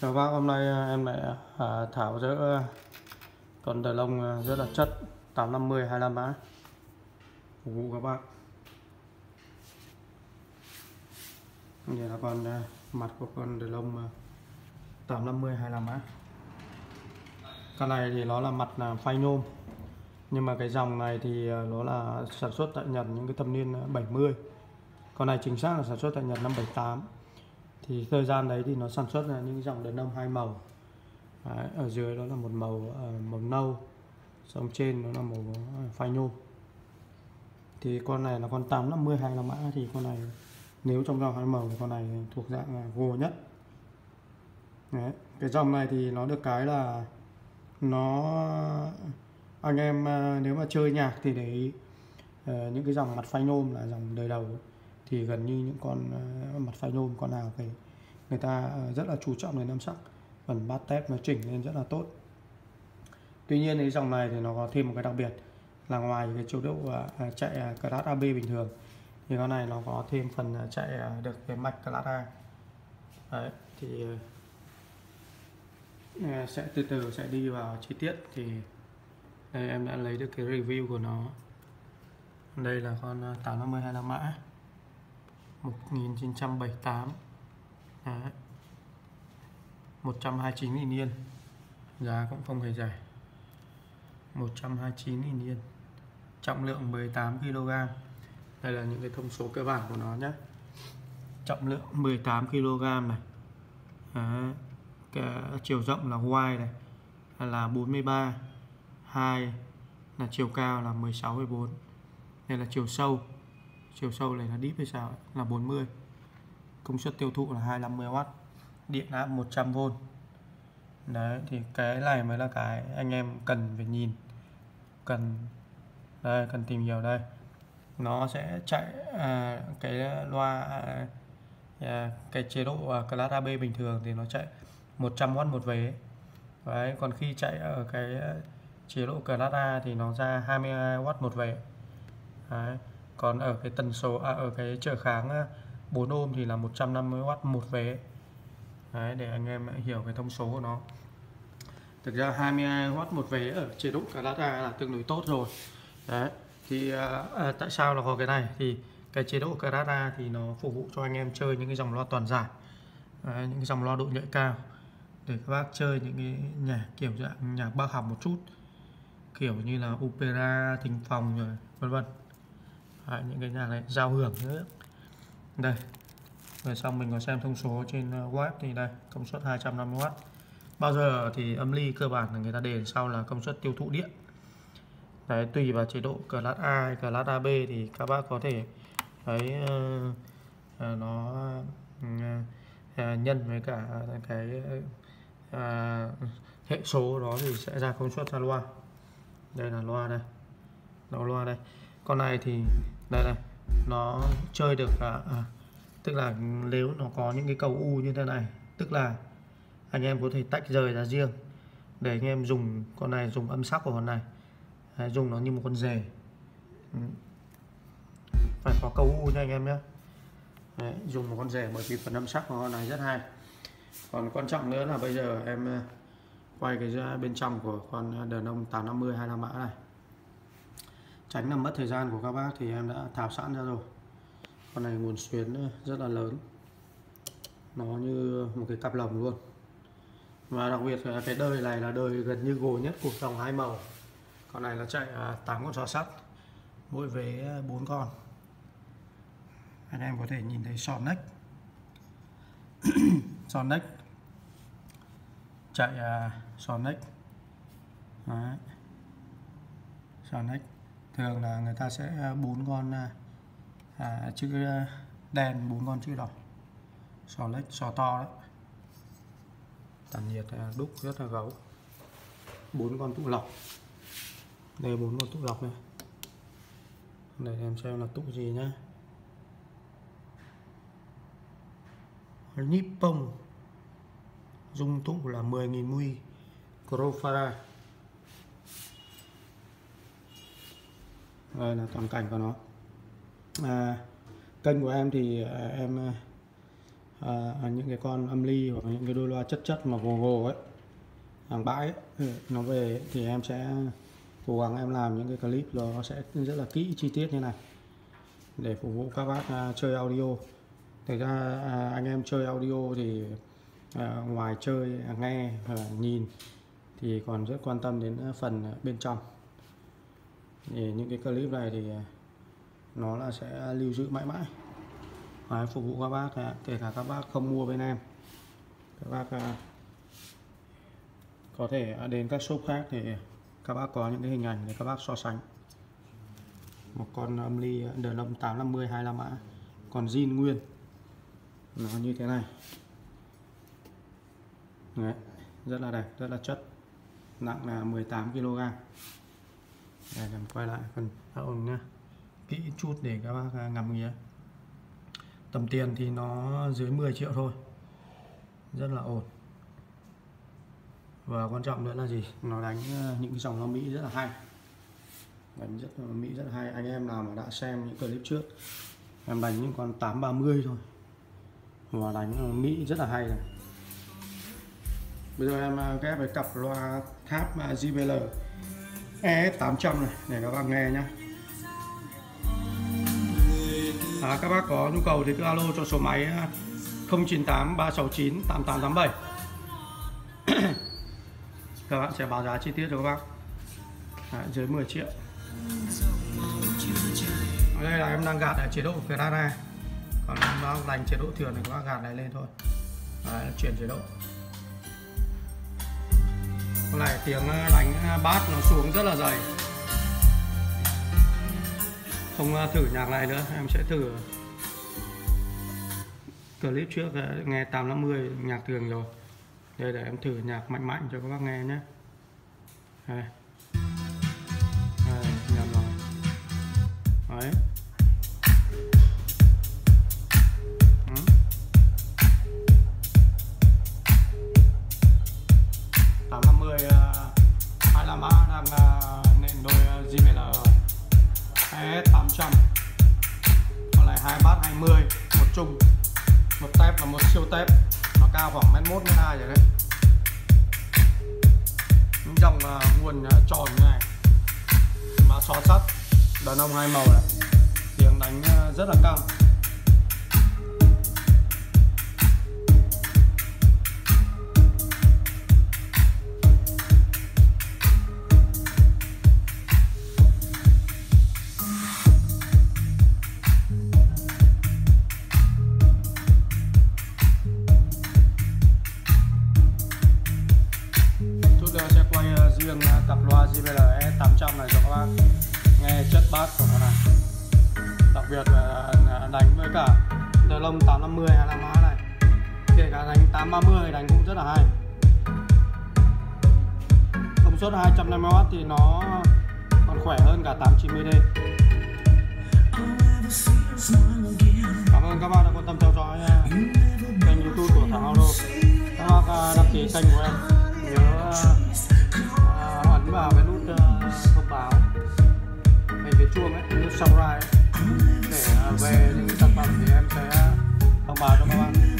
Chào bác, hôm nay em lại tháo dỡ con đờ lông rất là chất 850 25 mã phục vụ các bác. Đây là mặt của con đờ lông 850 25 mã. Con này thì nó là mặt phay nhôm, nhưng mà cái dòng này thì nó là sản xuất tại Nhật, những cái thập niên 70. Con này chính xác là sản xuất tại Nhật năm 78. Thì thời gian đấy thì nó sản xuất là những dòng đèn lông hai màu. Đấy, ở dưới đó là một màu nâu, xong trên nó là màu phay nhôm. Thì con này là con 850 25 mã, thì con này nếu trong dòng hai màu thì con này thuộc dạng gồ nhất. Đấy, cái dòng này thì nó được cái là anh em nếu mà chơi nhạc thì để ý, những cái dòng mặt phay nhôm là dòng đời đầu thì gần như những con mặt phay nhôm con nào phải người ta rất là chú trọng đến âm sắc, phần bát tép nó chỉnh lên rất là tốt. Tuy nhiên cái dòng này thì nó có thêm một cái đặc biệt là ngoài cái chế độ chạy class AB bình thường thì con này nó có thêm phần chạy được cái mạch class A. Đấy, thì sẽ từ từ sẽ đi vào chi tiết. Thì đây em đã lấy được cái review của nó. Đây là con 850 25 mã 1978. Đấy, 129.000 yên, giá cũng không hề rẻ, 129.000 yên, trọng lượng 18 kg. Đây là những cái thông số cơ bản của nó nhé. Trọng lượng 18 kg này. Đấy, cái chiều rộng là wide này là 43, 2 là chiều cao là 16,4. Đây là chiều sâu. Chiều sâu này là deep hay sao là 40. Công suất tiêu thụ là 250W, điện áp 100V. Đấy, thì cái này mới là cái anh em cần phải nhìn, cần tìm hiểu. Đây nó sẽ chạy cái loa cái chế độ class AB bình thường thì nó chạy 100W một vế. Đấy, còn khi chạy ở cái chế độ class A thì nó ra 22W một vế. Đấy, còn ở cái tần số ở cái trở kháng 4 ohm thì là 150W một vế. Đấy, để anh em hiểu cái thông số của nó. Thực ra 22W một vế ở chế độ class A là tương đối tốt rồi. Đấy, thì tại sao là có cái này? Thì cái chế độ class A thì nó phục vụ cho anh em chơi những cái dòng loa toàn giải. Đấy, những cái dòng loa độ nhạy cao để các bác chơi những cái nhạc kiểu dạng nhạc bác học một chút, kiểu như là opera, thính phòng rồi vân vân. Những cái nhạc này giao hưởng nữa. Đây, rồi xong mình có xem thông số trên web thì đây, công suất 250W. Bao giờ thì âm ly cơ bản là người ta để sau là công suất tiêu thụ điện. Đấy, tùy vào chế độ class A hay class AB thì các bác có thể thấy nó nhân với cả cái hệ số đó thì sẽ ra công suất ra loa. Đây là loa đây, nó loa đây. Con này thì đây này, nó chơi được tức là nếu nó có những cái cầu U như thế này, tức là anh em có thể tách rời ra riêng để anh em dùng con này, dùng âm sắc của con này. Đấy, dùng nó như một con rể. Phải có cầu U nha anh em nhé. Đấy, dùng một con rể bởi vì phần âm sắc của con này rất hay. Còn quan trọng nữa là bây giờ em quay cái bên trong của con đờn ông 850 25 mã này, tránh làm mất thời gian của các bác thì em đã tháo sẵn ra rồi. Con này nguồn xuyến rất là lớn, nó như một cái cặp lồng luôn. Và đặc biệt là cái đời này là đời gần như gồ nhất của dòng hai màu. Con này nó chạy 8 con xò sắt, mỗi vế 4 con. Anh em có thể nhìn thấy sò nách sò nách chạy sò nách. Đấy, sò nách thường là người ta sẽ 4 con chữ đen, 4 con chữ đỏ. Sò nách, sò to đấy, tản nhiệt đúc rất là gấu. 4 con tụ lọc. Đây 4 con tụ lọc này. Để em xem là tụ gì nhá. Nippon, dung tụ là 10.000 mui Crofara. Đây là toàn cảnh của nó. Kênh của em thì em những cái con âm ly hoặc những cái đôi loa chất mà gồ ấy, hàng bãi ấy, nó về thì em sẽ cố gắng em làm những cái clip nó sẽ rất là kỹ chi tiết như này để phục vụ các bác chơi audio. Thực ra anh em chơi audio thì ngoài chơi nghe nhìn thì còn rất quan tâm đến phần bên trong. Thì những cái clip này thì nó là sẽ lưu giữ mãi mãi. Phục vụ các bác, kể cả các bác không mua bên em, các bác có thể đến các shop khác thì các bác có những cái hình ảnh để các bác so sánh. Một con âm ly đờn âm 850 25 mã, còn zin nguyên nó như thế này. Đấy, rất là đẹp, rất là chất, nặng là 18 kg. Đây, em quay lại phần ổn nhá, kỹ chút để các bác ngắm nghía. Tầm tiền thì nó dưới 10 triệu thôi, rất là ổn. Và quan trọng nữa là gì, nó đánh những cái dòng loa Mỹ rất là hay, đánh rất là Mỹ rất là hay. Anh em nào mà đã xem những clip trước, em đánh những con 830 thôi mà đánh Mỹ rất là hay này. Bây giờ em ghép với cặp loa tháp JBL ES800 này để các bác nghe nhé. Các bác có nhu cầu thì cứ alo cho số máy 098 369 8887. Các bạn sẽ báo giá chi tiết cho các bác. Dưới 10 triệu. Ở đây là em đang gạt ở chế độ Ferrara, còn em đang đánh chế độ thường thì các bác gạt này lên thôi. Chuyển chế độ. Hôm nay tiếng đánh bass nó xuống rất là dày. Không thử nhạc này nữa, em sẽ thử clip trước nghe 850 nhạc thường rồi. Đây để em thử nhạc mạnh mạnh cho các bác nghe nhé. Đây. Đây, nhầm rồi. Đấy. Mã đang nền đôi JBL ES800, còn lại 2 bass 20, một trung, một tép và một siêu tép, nó cao khoảng 1m1 1m2 rồi đấy. Những dòng nguồn tròn như này mà xó sắt, đàn ông 2 màu này, tiếng đánh rất là căng. Riêng cặp loa JBL E800 này cho các bác nghe chất bass của nó này, đặc biệt là đánh với cả đờn lông 850 hay là mã này, kể cả đánh 830 đánh cũng rất là hay. Công suất 250W thì nó còn khỏe hơn cả 890D. Cảm ơn các bạn đã quan tâm theo dõi kênh YouTube của Thắng Audio. Các bác đăng ký kênh của em nhớ ấn vào cái nút thông báo ngay phía chuông ấy, nút subscribe để về những sản phẩm thì em sẽ thông báo cho các bạn.